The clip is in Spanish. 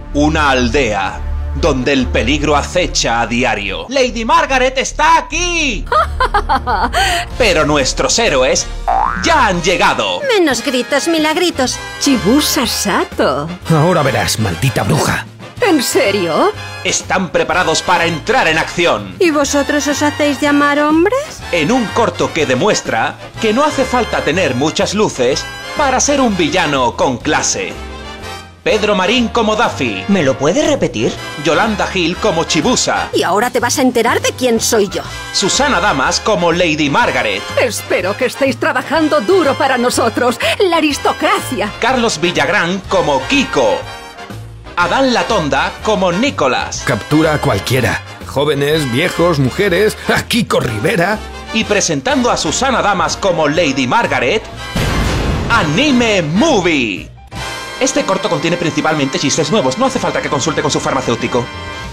Una aldea donde el peligro acecha a diario. ¡Lady Margaret está aquí! Pero nuestros héroes ya han llegado. Menos gritos, milagritos. Chibusa Sato. Ahora verás, maldita bruja. ¿En serio? Están preparados para entrar en acción. ¿Y vosotros os hacéis llamar hombres? En un corto que demuestra que no hace falta tener muchas luces para ser un villano con clase. Pedro Marín como Daffy. ¿Me lo puedes repetir? Yolanda Gil como Chibusa. Y ahora te vas a enterar de quién soy yo. Susana Damas como Lady Margaret. Espero que estéis trabajando duro para nosotros, la aristocracia. Carlos Villagrán como Kiko. Adán Latonda como Nicolás. Captura a cualquiera. Jóvenes, viejos, mujeres, a Kiko Rivera. Y presentando a Susana Damas como Lady Margaret, Anime Movie. Este corto contiene principalmente chistes nuevos, no hace falta que consulte con su farmacéutico.